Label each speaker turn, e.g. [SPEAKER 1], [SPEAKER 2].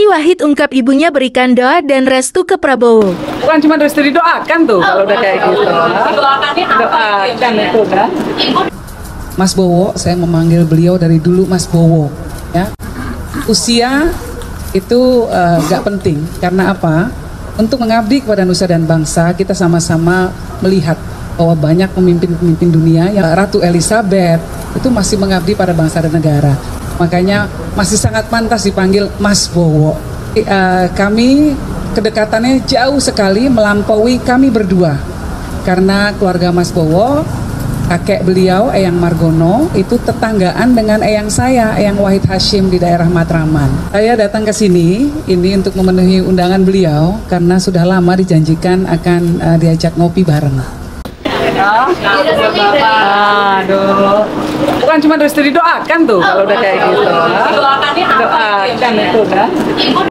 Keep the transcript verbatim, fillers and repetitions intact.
[SPEAKER 1] Wahid ungkap ibunya berikan doa dan restu ke Prabowo.
[SPEAKER 2] Bukan cuma restu didoakan tuh kalau udah kayak gitu. Doakan itu kan.
[SPEAKER 3] Mas Bowo, saya memanggil beliau dari dulu Mas Bowo. Ya, usia itu uh, gak penting karena apa? Untuk mengabdi kepada nusa dan bangsa, kita sama-sama melihat bahwa banyak pemimpin-pemimpin dunia yang Ratu Elizabeth itu masih mengabdi pada bangsa dan negara. Makanya masih sangat pantas dipanggil Mas Bowo. Uh, kami kedekatannya jauh sekali melampaui kami berdua. Karena keluarga Mas Bowo, kakek beliau Eyang Margono itu tetanggaan dengan eyang saya, Eyang Wahid Hashim di daerah Matraman. Saya datang ke sini ini untuk memenuhi undangan beliau karena sudah lama dijanjikan akan uh, diajak ngopi bareng.
[SPEAKER 2] Aduh, bukan cuma restu didoakan tuh kalau udah kayak gitu. Doakan itu kan.